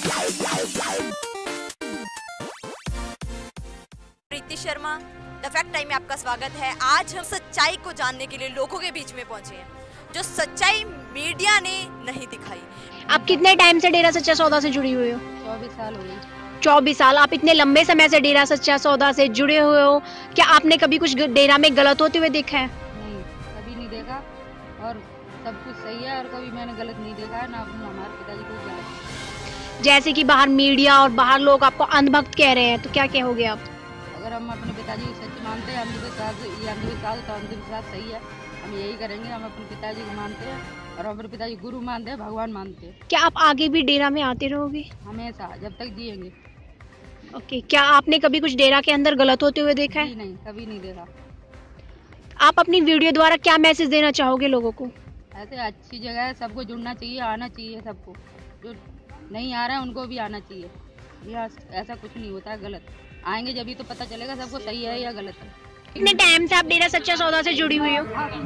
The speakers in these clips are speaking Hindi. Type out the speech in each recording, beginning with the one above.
शर्मा, द फैक्ट टाइम में आपका स्वागत है। आज हम सच्चाई को जानने के लिए लोगों के बीच में पहुंचे हैं, जो सच्चाई मीडिया ने नहीं दिखाई। आप कितने टाइम से डेरा सच्चा सौदा से जुड़ी हुई हो? 24 साल हो गए। 24 साल। आप इतने लंबे समय से डेरा सच्चा सौदा से जुड़े हुए हो, क्या आपने कभी कुछ डेरा में गलत होते हुए देखा है? नहीं, कभी नहीं देखा और सब कुछ सही है और कभी मैंने गलत नहीं देखा है, ना हमारे पिताजी को जाए। जैसे कि बाहर मीडिया और बाहर लोग आपको अंधभक्त कह रहे हैं, तो क्या कहोगे आप? अगर हम अपने पिताजी को सच मानते हैं, अंधविश्वास तो अंधविश्वास सही है, हम यही करेंगे। हम अपने पिताजी को मानते हैं और अपने पिताजी गुरु मानते हैं, भगवान मानते हैं। क्या आप आगे भी डेरा में आते रहोगे? हमेशा, जब तक जिएंगे। ओके, क्या आपने कभी कुछ डेरा के अंदर गलत होते हुए देखा है? नहीं, कभी नहीं देखा। आप अपनी वीडियो द्वारा क्या मैसेज देना चाहोगे लोगों को? ऐसे अच्छी जगह है, सबको जुड़ना चाहिए, आना चाहिए सबको। जो नहीं आ रहा है उनको भी आना चाहिए। यह ऐसा कुछ नहीं होता है गलत। आएंगे जब ही तो पता चलेगा सबको सही है या गलत है। कितने टाइम से आप डेरा सच्चा सौदा से जुड़ी हुई हो?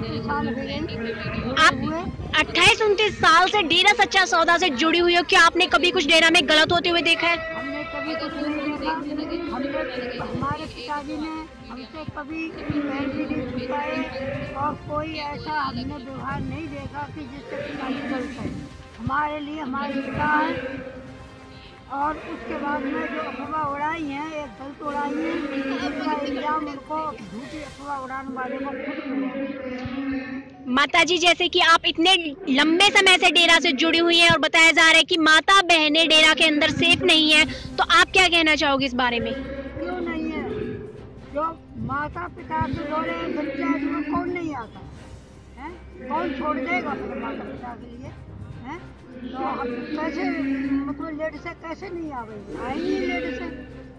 आप 28-29 साल से डेरा सच्चा सौदा से जुड़ी हुई हो। क्या आपने कभी कुछ डेरा में गलत होते हुए देखा है? हमने कभी कुछ नहीं देखा। हमारे पिताजी ने हमसे कभी पैसे नहीं छुपाए और कोई ऐसा हमने व्यवहार नहीं देखा कि जिससे पिताजी गलत है। हमारे लिए हमारे पिता है। और उसके बाद में जो अफवाह उड़ाई है, एक गलत उड़ाई है, जिसका इल्जाम उनको झूठी अफवाह उड़ाने वाले को खुद मिला। माताजी, जैसे कि आप इतने लंबे समय से डेरा से जुड़ी हुई हैं और बताया जा रहा है कि माता बहनें डेरा के अंदर सेफ नहीं है, तो आप क्या कहना चाहोगे इस बारे में? क्यों नहीं है? जो माता पिता से जोड़े बच्चा में कौन नहीं आता है? कौन छोड़ देगा अपने माता पिता के लिए? है तो हम कैसे, मतलब लेट से कैसे नहीं आएंगे लेट से?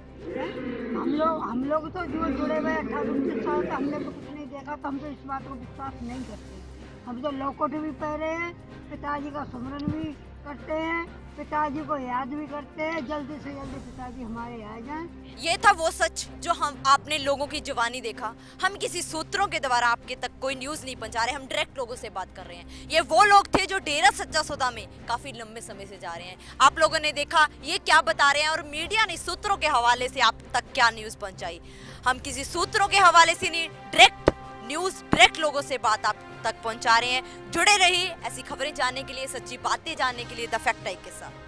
हम लोग तो जो जुड़े हुए 28-29 साल से हमने तो कुछ नहीं देखा, तो हम तो इस बात को विश्वास नहीं करते। हम तो लौकोट भी पहरे हैं, पिताजी का सुमरन भी करते हैं, पिताजी को याद भी करते हैं, जल्दी से जल्दी पिताजी हमारे आ जाएं। ये था वो सच जो हम आपने लोगों की जुबानी देखा। हम किसी सूत्रों के द्वारा आपके तक कोई न्यूज़ नहीं पहुंचा रहे, हम डायरेक्ट लोगों से बात कर रहे हैं। ये वो लोग थे जो डेरा सच्चा सौदा में काफ़ी लंबे समय से जा रहे हैं। आप लोगों ने देखा ये क्या बता रहे हैं और मीडिया ने सूत्रों के हवाले से आप तक क्या न्यूज़ पहुँचाई। हम किसी सूत्रों के हवाले से नहीं, डायरेक्ट न्यूज़, डायरेक्ट लोगों से बात आप तक पहुँचा रहे हैं। जुड़े रहिए ऐसी खबरें जानने के लिए, सच्ची बातें जानने के लिए द फैक्ट आई के साथ।